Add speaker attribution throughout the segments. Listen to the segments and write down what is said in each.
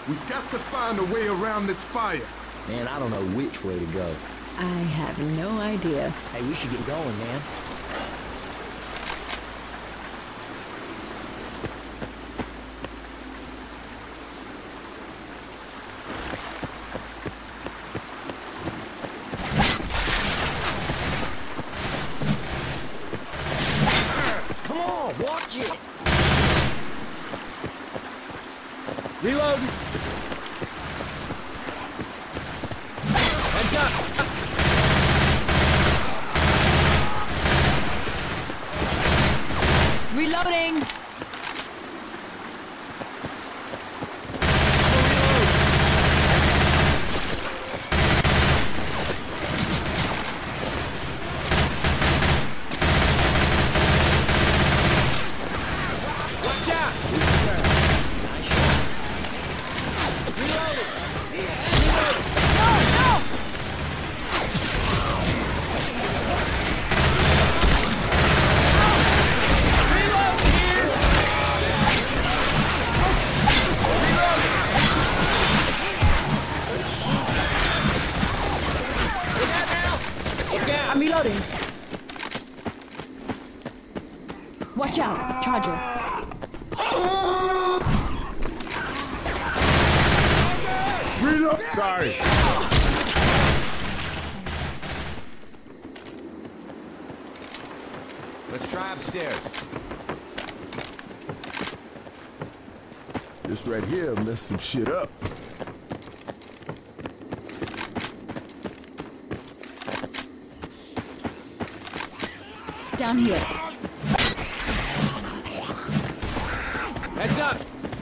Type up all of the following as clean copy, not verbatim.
Speaker 1: We've got to find a way around this fire.
Speaker 2: Man, I don't know which way to go.
Speaker 3: I have no idea.
Speaker 2: Hey, we should get going, man. Come on, watch it! Reload! Heads up!
Speaker 3: Reloading! I'm reloading. Watch out, Charger.
Speaker 1: Reload! Sorry.
Speaker 4: Let's try upstairs.
Speaker 1: This right here messed some shit up.
Speaker 3: Down here.
Speaker 2: Heads up!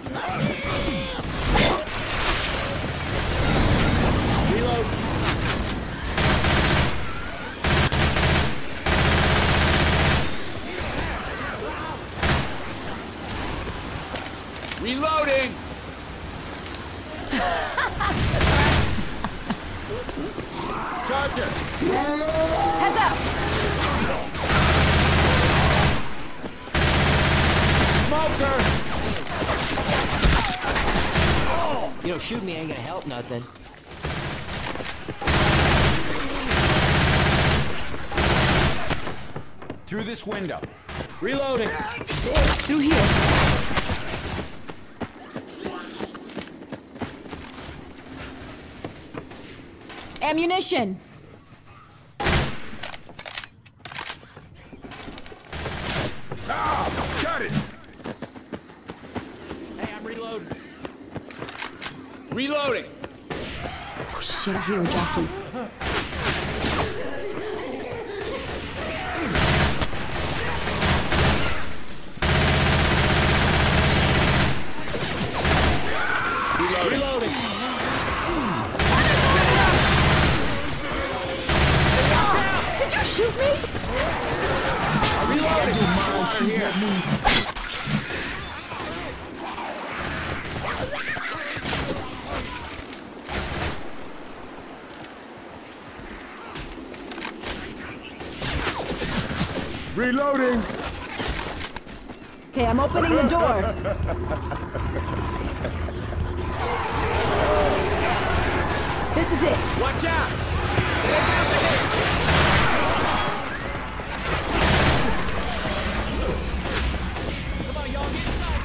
Speaker 2: Reload!
Speaker 4: Reloading!
Speaker 1: Charger!
Speaker 3: Heads up!
Speaker 1: Smoker!
Speaker 2: You know, shooting me ain't gonna help nothing.
Speaker 4: Through this window.
Speaker 2: Reloading!
Speaker 3: Through here. Ammunition!
Speaker 1: Ah! Got it!
Speaker 2: Hey, I'm reloading.
Speaker 4: Reloading!
Speaker 3: Oh shit, I hear a jockey.
Speaker 2: Reloading!
Speaker 3: Did you shoot me?
Speaker 1: Reloading! Water here. Reloading!
Speaker 3: Okay, I'm opening the door. This is it.
Speaker 2: Watch out! Come on, y'all, get inside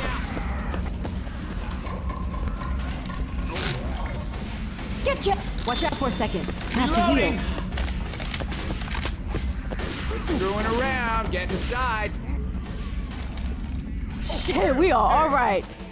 Speaker 2: now!
Speaker 3: Get you. Watch out for a second. I have to
Speaker 4: Reloading.
Speaker 3: heal.
Speaker 4: Quit screwing around. Get inside.
Speaker 3: Shit, we are all right.